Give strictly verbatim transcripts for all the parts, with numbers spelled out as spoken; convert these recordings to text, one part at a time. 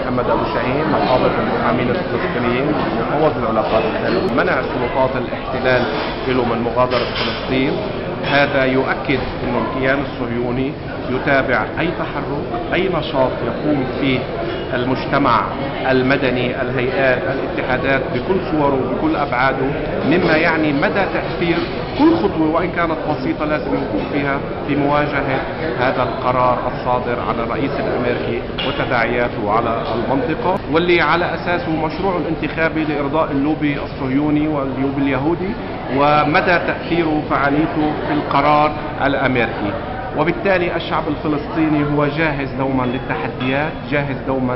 محمد أبو شاهين نقابة المحامين الفلسطينيين مفوض العلاقات الخارجية. منع سلطات الاحتلال له من مغادرة فلسطين هذا يؤكد أن الكيان الصهيوني يتابع أي تحرك أي نشاط يقوم فيه المجتمع المدني، الهيئات، الاتحادات بكل صوره وبكل أبعاده، مما يعني مدى تأثير كل خطوة وإن كانت بسيطة لازم يكون فيها في مواجهة هذا القرار الصادر عن الرئيس الأمريكي وتداعياته على المنطقة، واللي على أساسه مشروع الانتخابي لإرضاء اللوبي الصهيوني واللوبي اليهودي ومدى تأثيره وفعاليته في القرار الأمريكي. وبالتالي الشعب الفلسطيني هو جاهز دوما للتحديات، جاهز دوما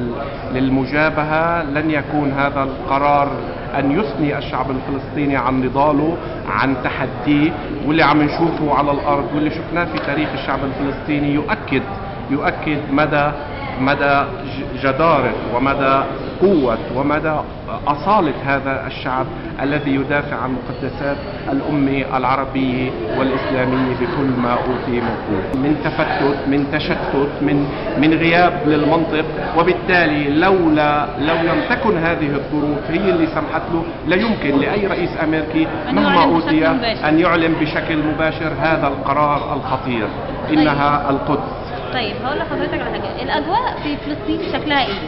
للمجابهة. لن يكون هذا القرار أن يثني الشعب الفلسطيني عن نضاله، عن تحديه، واللي عم نشوفه على الأرض واللي شفناه في تاريخ الشعب الفلسطيني يؤكد يؤكد مدى مدى جدارة ومدى قوة ومدى أصالة هذا الشعب الذي يدافع عن مقدسات الأمة العربية والإسلامية بكل ما أوتي من قوة، من تفتت، من تشتت، من من غياب للمنطق. وبالتالي لولا لو لم تكن هذه الظروف هي اللي سمحت له، لا يمكن لأي رئيس أمريكي مهما أوتي أن يعلن بشكل مباشر هذا القرار الخطير. إنها القدس. طيب هقول لحضرتك على حاجه، الاجواء في فلسطين شكلها ايه؟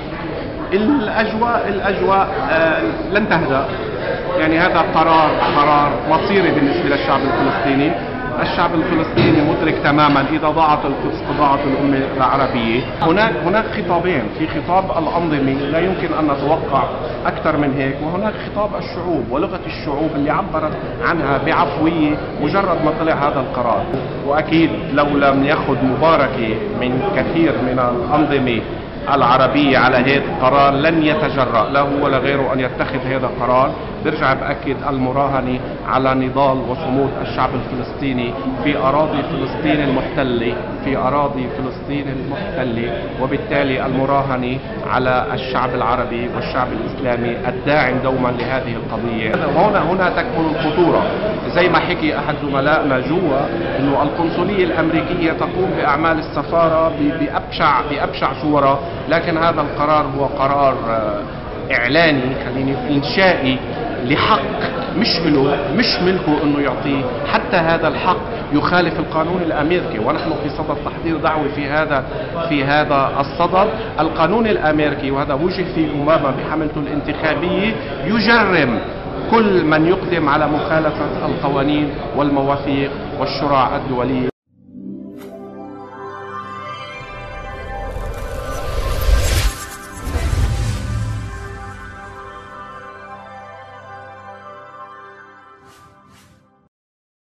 الاجواء الاجواء آه لن تهدأ، يعني هذا قرار قرار مصيري بالنسبه للشعب الفلسطيني. الشعب الفلسطيني مدرك تماما اذا ضاعت القدس ضاعت الامه العربيه. هناك هناك خطابين، في خطاب الانظمه لا يمكن ان نتوقع اكثر من هيك، وهناك خطاب الشعوب ولغه الشعوب اللي عبرت عنها بعفويه مجرد ما طلع هذا القرار. واكيد لو لم ياخذ مباركه من كثير من الانظمه العربية على هذا القرار لن يتجرأ لا هو ولا غيره أن يتخذ هذا القرار. برجع بأكد المراهنة على نضال وصمود الشعب الفلسطيني في أراضي فلسطين المحتلة في أراضي فلسطين المحتلة وبالتالي المراهنة على الشعب العربي والشعب الإسلامي الداعم دوما لهذه القضية. هنا هنا تكمن الخطورة، زي ما حكي أحد زملائنا جوا إنه القنصلية الأمريكية تقوم بأعمال السفارة بأبشع بأبشع صورها، لكن هذا القرار هو قرار إعلاني خليني إنشائي لحق مش له مش ملكه انه يعطيه. حتى هذا الحق يخالف القانون الامريكي، ونحن في صدد تحضير دعوه في هذا في هذا الصدد. القانون الامريكي وهذا وجه فيه اوباما بحملته الانتخابيه يجرم كل من يقدم على مخالفه القوانين والمواثيق والشرع الدوليه.